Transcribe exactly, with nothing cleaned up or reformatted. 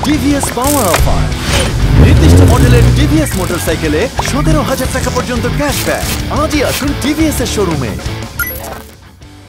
TVS পাওয়ার offer. নির্দিষ্ট মডেলের TVS মোটরসাইকেলে সতেরো হাজার টাকা পর্যন্ত ক্যাশব্যাক। আজই আসুন টিভিএস এর শোরুমে।